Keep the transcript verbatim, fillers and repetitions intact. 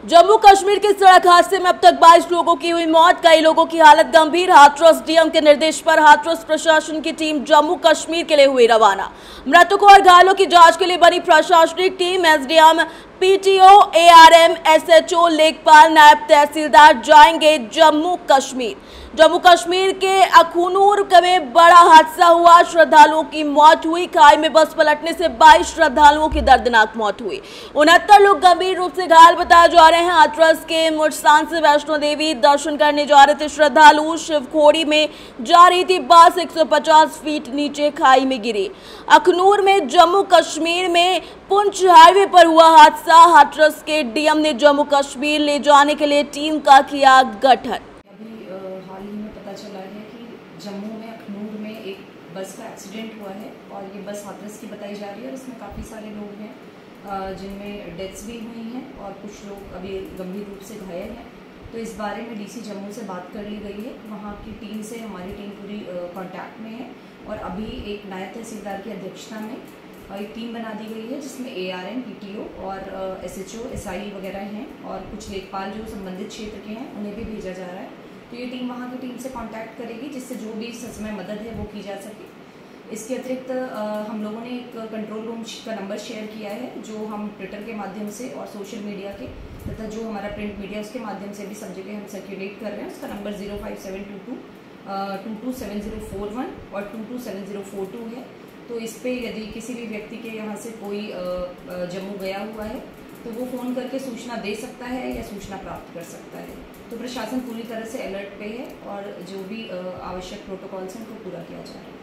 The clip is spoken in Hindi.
जम्मू कश्मीर के सड़क हादसे में अब तक बाईस लोगों की हुई मौत, कई लोगों की हालत गंभीर। हाथरस डीएम के निर्देश पर हाथरस प्रशासन की टीम जम्मू कश्मीर के लिए हुई रवाना। मृतकों और घायलों की जांच के लिए बनी प्रशासनिक team SDM, PTO, ARM, SHO, लेखपाल, नायब तहसीलदार जाएंगे जम्मू कश्मीर। जम्मू कश्मीर के अखनूर में बड़ा हादसा हुआ, श्रद्धालुओं की मौत हुई। खाई में बस पलटने से बाईस श्रद्धालुओं की दर्दनाक मौत हुई। उनहत्तर लोग गंभीर रूप से घायल बताए जा रहे हैं। हाथरस के मुरसान से वैष्णो देवी दर्शन करने जा रहे थे श्रद्धालु। शिवखोड़ी में जा रही थी बस, एक सौ पचास फीट नीचे खाई में गिरी। अखनूर में जम्मू कश्मीर में पुंछ हाईवे पर हुआ हादसा। हाथरस के डीएम ने जम्मू कश्मीर ले जाने के लिए टीम का किया गठन। हाल ही में पता चला है कि जम्मू में अखनूर में एक बस का एक्सीडेंट हुआ है और ये बस हाथरस की बताई जा रही है और इसमें काफ़ी सारे लोग हैं जिनमें डेथ्स भी हुई हैं और कुछ लोग अभी गंभीर रूप से घायल हैं। तो इस बारे में डीसी जम्मू से बात कर ली गई है। वहाँ की टीम से हमारी टीम पूरी कांटेक्ट में है और अभी एक नायब तहसीलदार की अध्यक्षता में एक टीम बना दी गई है जिसमें एआरएम, पीटीओ और एसएचओ, एसआई वगैरह हैं और कुछ लेखपाल जो संबंधित क्षेत्र के हैं उन्हें भी भेजा जा रहा है। तो ये टीम वहाँ की टीम से कांटेक्ट करेगी जिससे जो भी सच में मदद है वो की जा सके। इसके अतिरिक्त हम लोगों ने एक कंट्रोल रूम का नंबर शेयर किया है जो हम ट्विटर के माध्यम से और सोशल मीडिया के तथा जो हमारा प्रिंट मीडिया उसके माध्यम से भी सब जगह हम सर्कुलेट कर रहे हैं। उसका number zero five seven two two two two seven zero four one और two two seven zero four two है। तो इस पर यदि किसी भी व्यक्ति के यहाँ से कोई जम्मू गया हुआ है तो वो फ़ोन करके सूचना दे सकता है या सूचना प्राप्त कर सकता है। तो प्रशासन पूरी तरह से अलर्ट पे है और जो भी आवश्यक प्रोटोकॉल्स हैं उनको पूरा किया जा रहा है।